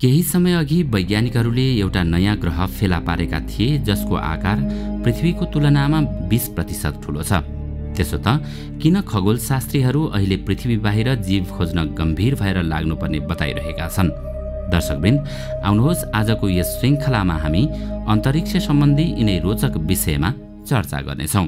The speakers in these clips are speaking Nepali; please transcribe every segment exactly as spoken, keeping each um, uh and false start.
केही समय अघि वैज्ञानिकहरूले एउटा नयाँ ग्रह फेला पारेका थिए जसको आकार पृथ्वीको तुलनामा बीस प्रतिशत ठूलो छ। त्यसो त किन खगोलशास्त्रीहरू अहिले पृथ्वी बाहिर जीव खोज्न गम्भीर भएर लाग्नुपर्ने बताइरहेका छन्? दर्शकवृन्द, आउनुहोस् आजको यस श्रृङ्खलामा हामी अन्तरिक्ष सम्बन्धी यिनै रोचक विषयमा चर्चा गर्नेछौँ।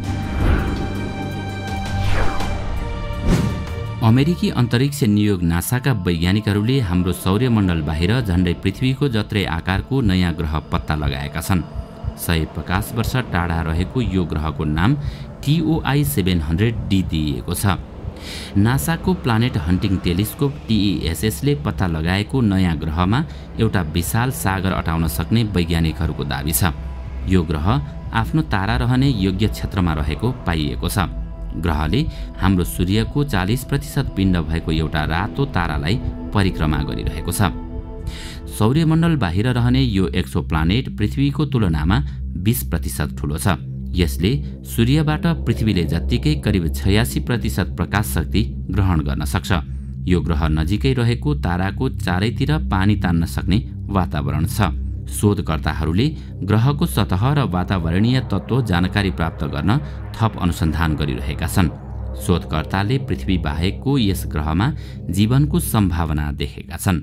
अमेरिकी अन्तरिक्ष नियोग नासाका वैज्ञानिकहरूले हाम्रो सौर्यमण्डल बाहिर झण्डै पृथ्वीको जत्रै आकारको नयाँ ग्रह पत्ता लगाएका छन्। सय प्रकाश वर्ष टाढा रहेको यो ग्रहको नाम टिओआई सेभेन हन्ड्रेड डी दिइएको छ। नासाको प्लानेट हन्टिङ टेलिस्कोप टिइएसएसले पत्ता लगाएको नयाँ ग्रहमा एउटा विशाल सागर अटाउन सक्ने वैज्ञानिकहरूको दाबी छ। यो ग्रह आफ्नो तारा रहने योग्य क्षेत्रमा रहेको पाइएको छ। ग्रहले हाम्रो सूर्यको चालीस प्रतिशत पिण्ड भएको एउटा रातो तारालाई परिक्रमा गरिरहेको छ। सौर्यमण्डल बाहिर रहने यो एक्सोप्लानेट पृथ्वीको तुलनामा बीस प्रतिशत ठूलो छ। यसले सूर्यबाट पृथ्वीले जत्तिकै करिब छयासी प्रतिशत प्रकाश शक्ति ग्रहण गर्न सक्छ। यो ग्रह नजिकै रहेको ताराको चारैतिर पानी तान्न सक्ने वातावरण छ। शोधकर्ताहरूले ग्रहको सतह र वातावरणीय तत्त्व जानकारी प्राप्त गर्न थप अनुसन्धान गरिरहेका छन्। शोधकर्ताले पृथ्वी बाहेकको यस ग्रहमा जीवनको सम्भावना देखेका छन्।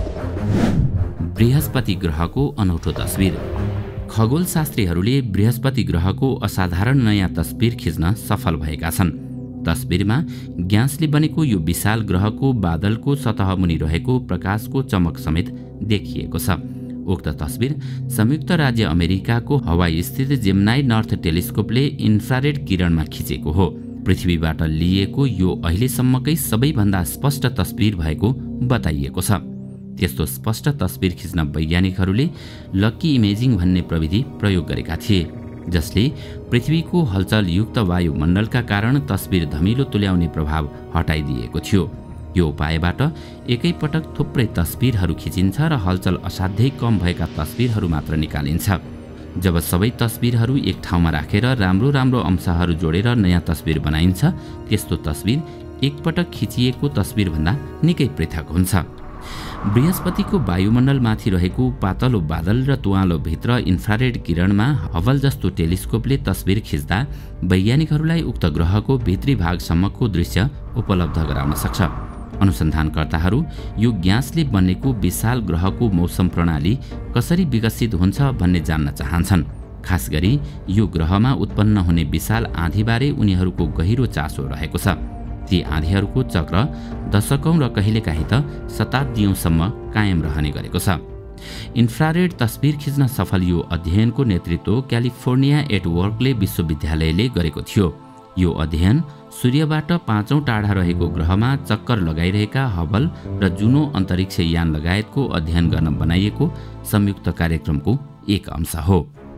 बृहस्पति ग्रहको अनौठो तस्बिर। खगोलशास्त्रीहरूले बृहस्पति ग्रहको असाधारण नयाँ तस्बिर खिच्न सफल भएका छन्। तस्बिरमा ग्यासले बनेको यो विशाल ग्रहको बादलको सतह मुनि रहेको प्रकाशको चमक समेत देखिएको छ। उक्त तस्बिर संयुक्त राज्य अमेरिकाको हवाई स्थित जेमिनाई नर्थ टेलिस्कोपले इन्फ्रारेड किरणमा खिचेको हो। पृथ्वीबाट लिएको यो अहिलेसम्मकै सबैभन्दा स्पष्ट तस्बिर भएको बताइएको छ। त्यस्तो स्पष्ट तस्बिर खिच्न वैज्ञानिकहरूले लक्की इमेजिङ भन्ने प्रविधि प्रयोग गरेका थिए, जसले पृथ्वीको हलचलयुक्त वायुमण्डलका कारण तस्बिर धमिलो तुल्याउने प्रभाव हटाइदिएको थियो। यो उपायबाट एकैपटक थुप्रै तस्बिरहरू खिचिन्छ र हलचल असाध्यै कम भएका तस्बिरहरू मात्र निकालिन्छ। जब सबै तस्बिरहरू एक ठाउँमा राखेर राम्रो राम्रो अंशहरू जोडेर नयाँ तस्बिर बनाइन्छ, त्यस्तो तस्बिर एकपटक खिचिएको तस्बिरभन्दा निकै पृथक हुन्छ। बृहस्पतिको वायुमण्डलमाथि रहेको पातलो बादल र तुवालो भित्र इन्फ्रारेड किरणमा हबल जस्तो टेलिस्कोपले तस्बिर खिच्दा वैज्ञानिकहरूलाई उक्त ग्रहको भित्री भागसम्मको दृश्य उपलब्ध गराउन सक्छ। अनुसन्धानकर्ताहरू यो ग्यासले बनेको विशाल ग्रहको मौसम प्रणाली कसरी विकसित हुन्छ भन्ने जान्न चाहन्छन्। खास गरी यो ग्रहमा उत्पन्न हुने विशाल आँधीबारे उनीहरूको गहिरो चासो रहेको छ। ती आँधीहरूको चक्र दशकौं र कहिलेकाहीँ त शताब्दीौंसम्म कायम रहने गरेको छ। इन्फ्रारेड तस्बिर खिच्न सफल यो अध्ययनको नेतृत्व क्यालिफोर्निया एट बर्कले विश्वविद्यालयले गरेको थियो। यो अध्ययन सूर्यबाट पाँचौं टाढा रहेको ग्रहमा चक्कर लगाइरहेका हबल र जुनो अन्तरिक्ष यान लगायतको अध्ययन गर्न बनाइएको संयुक्त कार्यक्रमको एक अंश हो।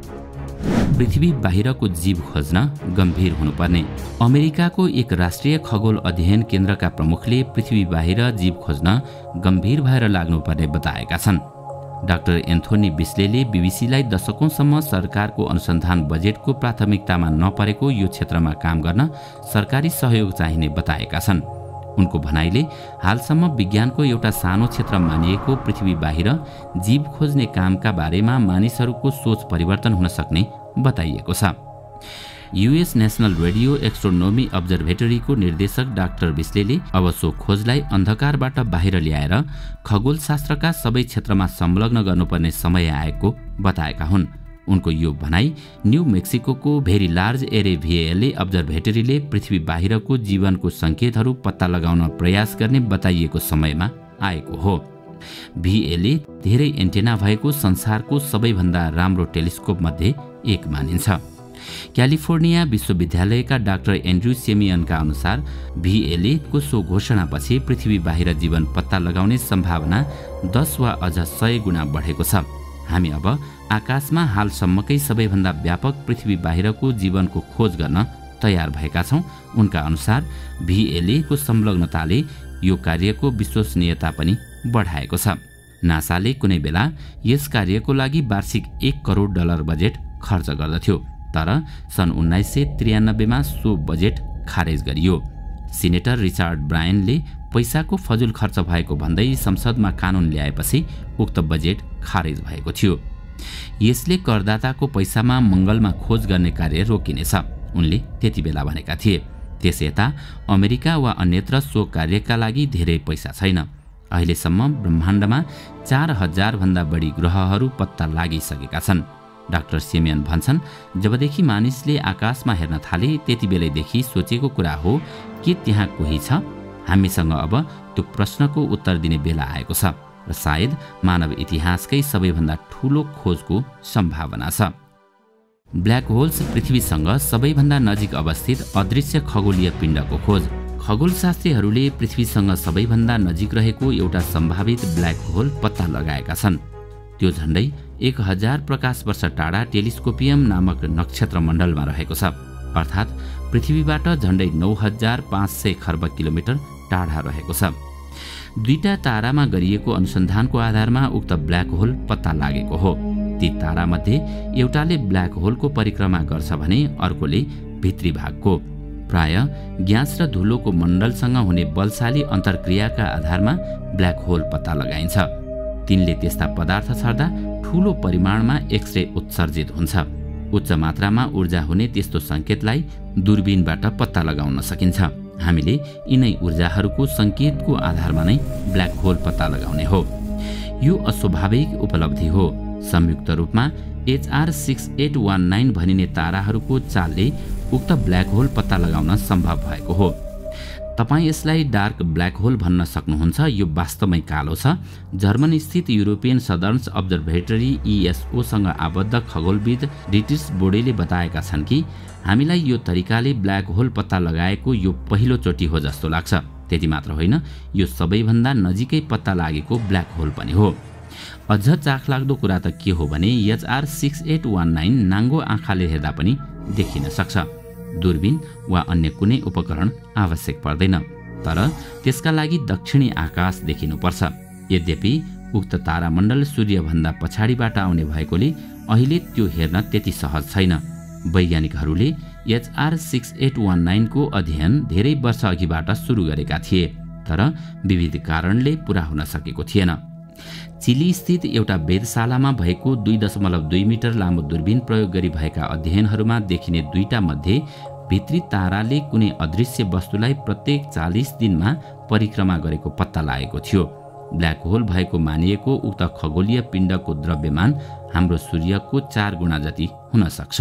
पृथ्वी बाहिरको जीव खोज्न गम्भीर हुनुपर्ने। अमेरिकाको एक राष्ट्रिय खगोल अध्ययन केन्द्रका प्रमुखले पृथ्वी बाहिर जीव खोज्न गम्भीर भएर लाग्नुपर्ने बताएका छन्। डाक्टर एन्थोनी बिस्लेले बीबीसीलाई दशकौंसम्म सरकारको अनुसन्धान बजेटको प्राथमिकतामा नपरेको यो क्षेत्रमा काम गर्न सरकारी सहयोग चाहिने बताएका छन्। उनको भनाइले हालसम्म विज्ञानको एउटा सानो क्षेत्र मानिएको पृथ्वी बाहिर जीव खोज्ने कामका बारेमा मानिसहरूको सोच परिवर्तन हुन सक्ने बताइएको छ। युएस नेशनल रेडियो एस्ट्रोनोमी अब्जर्भेटरीको निर्देशक डाक्टर बिस्लेले अब सो खोजलाई अन्धकारबाट बाहिर ल्याएर खगोलशास्त्रका सबै क्षेत्रमा संलग्न गर्नुपर्ने समय आएको बताएका हुन्। उनको यो भनाई न्यू मेक्सिकोको भेरी लार्ज एरे भिएलए अब्जर्भेटरीले पृथ्वी बाहिरको जीवनको सङ्केतहरू पत्ता लगाउन प्रयास गर्ने बताइएको समयमा आएको हो। भिएलए धेरै एन्टेना भएको संसारको सबैभन्दा राम्रो टेलिस्कोप मध्ये एक मानिन्छ। क्यालिफोर्निया विश्वविद्यालयका डाक्टर एन्ड्रयू सेमियनका अनुसार भिएलए को सो घोषणापछि पृथ्वी बाहिर जीवन पत्ता लगाउने सम्भावना दस वा अझ सय गुणा बढेको छ। हामी अब आकाशमा हालसम्मकै सबैभन्दा व्यापक पृथ्वी बाहिरको जीवनको खोज गर्न तयार भएका छौं। उनका अनुसार भिएलए को संलग्नताले यो कार्यको विश्वसनीयता पनि बढाएको छ। नासाले कुनै बेला यस कार्यको लागि वार्षिक एक करोड डलर बजेट खर्च गर्दथ्यो, तर सन् उन्नाइस सय त्रियानब्बेमा सो बजेट खारेज गरियो। सिनेटर रिचार्ड ब्रायनले पैसाको फजुल खर्च भएको भन्दै संसदमा कानुन ल्याएपछि उक्त बजेट खारेज भएको थियो। यसले करदाताको पैसामा मंगलमा खोज गर्ने कार्य रोकिनेछ उनले त्यति बेला भनेका थिए। त्यसयता अमेरिका वा अन्यत्र सो कार्यका लागि धेरै पैसा छैन। अहिलेसम्म ब्रह्माण्डमा चार हजार भन्दा बढी ग्रहहरू पत्ता लागिसकेका छन्। डाक्टर सिमियन भन्छन्, जबदेखि मानिसले आकाशमा हेर्न थाले त्यति बेलैदेखि सोचेको कुरा हो कि त्यहाँ कोही छ। हामीसँग अब त्यो प्रश्नको उत्तर दिने बेला आएको छ र सायद मानव इतिहासकै सबैभन्दा ठूलो खोजको सम्भावना छ। ब्ल्याक होल्स पृथ्वीसँग सबैभन्दा नजिक अवस्थित अदृश्य खगोलीय पिण्डको खोज। खगोलशास्त्रीहरूले पृथ्वीसँग सबैभन्दा नजिक रहेको एउटा सम्भावित ब्ल्याक होल पत्ता लगाएका छन्। त्यो झण्डै एक हजार प्रकाश वर्ष टाढा टेलिस्कोपियम नामक नक्षत्र मण्डलमा रहेको छ, अर्थात् पृथ्वीबाट झण्डै नौ हजार पाँच सय खर्ब किलोमिटर टाढा रहेको छ। दुईटा तारामा गरिएको अनुसन्धानको आधारमा उक्त ब्ल्याक होल पत्ता लागेको हो। ती तारामध्ये एउटाले ब्ल्याक होलको परिक्रमा गर्छ भने अर्कोले भित्री भागको। प्राय ग्यास र धुलोको मण्डलसँग हुने बलशाली अन्तर्क्रियाका आधारमा ब्ल्याक होल पत्ता लगाइन्छ। तिनले त्यस्ता पदार्थ छर्दा ठूलो परिमाणमा एक्सरे उत्सर्जित हुन्छ। उच्च मात्रामा ऊर्जा हुने त्यस्तो संकेतलाई दूरबीनबाट पत्ता लगाउन सकिन्छ। हामीले यिनै ऊर्जाहरूको संकेतको आधारमा नै ब्ल्याक होल पत्ता लगाउने हो। यो अस्वाभाविक उपलब्धि हो। संयुक्त रूपमा H R six eight one nine भनिने ताराहरूको चालले उक्त ब्ल्याक होल पत्ता लगाउन सम्भव भएको हो। तपाईँ यसलाई डार्क ब्ल्याक होल भन्न सक्नुहुन्छ। यो वास्तवमै कालो छ। जर्मन स्थित युरोपियन सदर्न्स अब्जर्भेटरी इएसओसँग आबद्ध खगोलविद डिटिस बोडेले बताएका छन् कि हामीलाई यो तरिकाले ब्ल्याक होल पत्ता लगाएको यो पहिलो चोटि हो जस्तो लाग्छ। त्यति मात्र होइन, यो सबैभन्दा नजिकै पत्ता लागेको ब्ल्याक होल पनि हो। अझ चाखलाग्दो कुरा त के हो भने H R six eight one nine नाङ्गो आँखाले हेर्दा पनि देखिन सक्छ। दूरबीन वा अन्य कुनै उपकरण आवश्यक पर्दैन, तर त्यसका लागि दक्षिणी आकाश देखिनुपर्छ। यद्यपि उक्त तारामण्डल सूर्यभन्दा पछाडिबाट आउने भएकोले अहिले त्यो हेर्न त्यति सहज छैन। वैज्ञानिकहरूले H R six eight one nine को अध्ययन धेरै वर्ष अघिबाट सुरु गरेका थिए, तर विविध कारणले पूरा हुन सकेको थिएन। चिली स्थित एउटा वेधशालामा भएको दुई दशमलव दुई मिटर लामो दूरबीन प्रयोग गरी भएका अध्ययनहरूमा देखिने दुईटा मध्ये भित्री ताराले कुनै अदृश्य वस्तुलाई प्रत्येक चालिस दिनमा परिक्रमा गरेको पत्ता लागेको थियो। ब्ल्याक होल भएको मानिएको उक्त खगोलीय पिण्डको द्रव्यमान हाम्रो सूर्यको चार गुणा जति हुन सक्छ।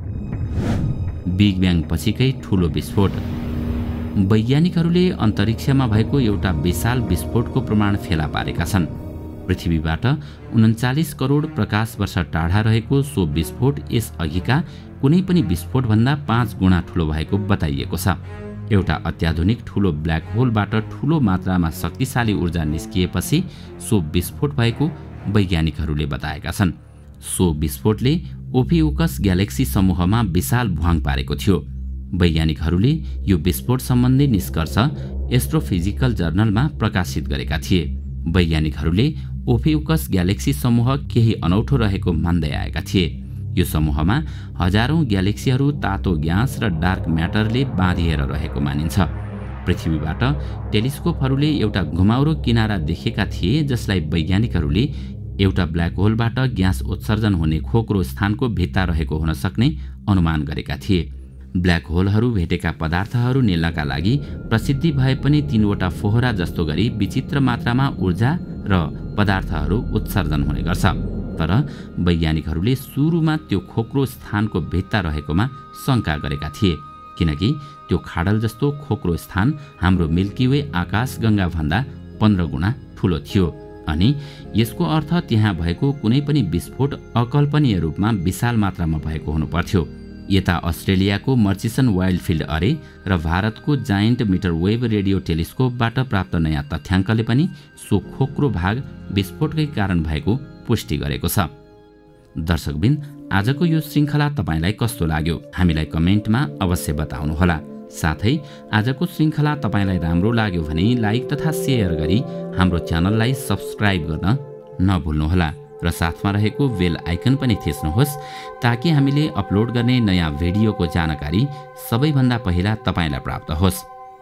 बिग ब्याङ पछिकै ठूलो विस्फोट। वैज्ञानिकहरूले अन्तरिक्षमा भएको एउटा विशाल विस्फोटको प्रमाण फेला पारेका छन्। पृथ्वीबाट उन्चालिस करोड प्रकाश वर्ष टाढा रहेको सो विस्फोट यस अघिका कुनै पनि विस्फोटभन्दा पाँच गुणा ठूलो भएको बताइएको छ। एउटा अत्याधुनिक ठूलो ब्ल्याक होलबाट ठूलो मात्रामा शक्तिशाली ऊर्जा निस्किएपछि सो विस्फोट भएको वैज्ञानिकहरूले बताएका छन्। सो विस्फोटले ओफिउकस ग्यालेक्सी समूहमा विशाल भुवाङ पारेको थियो। वैज्ञानिकहरूले यो विस्फोट सम्बन्धी निष्कर्ष एस्ट्रोफिजिकल जर्नलमा प्रकाशित गरेका थिए। वैज्ञानिकहरूले ओफिउकस ग्यालेक्सी समूह केही अनौठो रहेको मान्दै आएका थिए। यो समूहमा हजारौं ग्यालेक्सीहरू तातो ग्यास र डार्क म्याटरले बाँधिएर रहेको मानिन्छ। पृथ्वीबाट टेलिस्कोपहरूले एउटा घुमाउरो किनारा देखेका थिए जसलाई वैज्ञानिकहरूले एउटा ब्ल्याक होलबाट ग्यास उत्सर्जन हुने खोक्रो स्थानको भित्ता रहेको हुन सक्ने अनुमान गरेका थिए। ब्ल्याक होलहरू भेटेका पदार्थहरू निल्नका लागि प्रसिद्धि भए पनि तीनवटा फोहरा जस्तो गरी विचित्र मात्रामा ऊर्जा र पदार्थहरू उत्सर्जन हुने गर्छ। तर वैज्ञानिकहरूले सुरुमा त्यो खोक्रो स्थानको भित्ता रहेकोमा शंका गरेका थिए, किनकि त्यो खाडल जस्तो खोक्रो स्थान हाम्रो मिल्की वे आकाशगंगा भन्दा पन्ध्र गुणा ठूलो थियो अनि यसको अर्थ त्यहाँ भएको कुनै पनि विस्फोट अकल्पनीय रूपमा विशाल मात्रामा भएको हुनुपर्थ्यो। यता अस्ट्रेलियाको मर्चिसन वाइल्डफिल्ड अरे र भारतको जायन्ट मिटर वेभ रेडियो टेलिस्कोपबाट प्राप्त नयाँ तथ्याङ्कले पनि सो खोक्रो भाग विस्फोटकै कारण भएको पुष्टि गरेको छ। दर्शकबिन, आजको यो श्रृङ्खला तपाईलाई कस्तो लाग्यो हामीलाई कमेन्टमा अवश्य बताउनुहोला। साथै आजको श्रृङ्खला तपाईलाई राम्रो लाग्यो भने लाइक तथा शेयर गरी हाम्रो च्यानललाई सब्स्क्राइब गर्न नभुल्नुहोला र साथमा रहेको बेल आइकन पनि थिच्नुहोस् ताकि हामीले अपलोड गर्ने नयाँ भिडियोको जानकारी सबैभन्दा पहिला तपाईलाई प्राप्त होस्।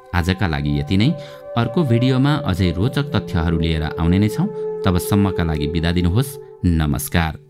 आजका लागि यति नै। अर्को भिडियोमा अझै रोचक तथ्यहरू लिएर आउने नै छौँ। तबसम्मका लागि बिदा दिनुहोस्। नमस्कार।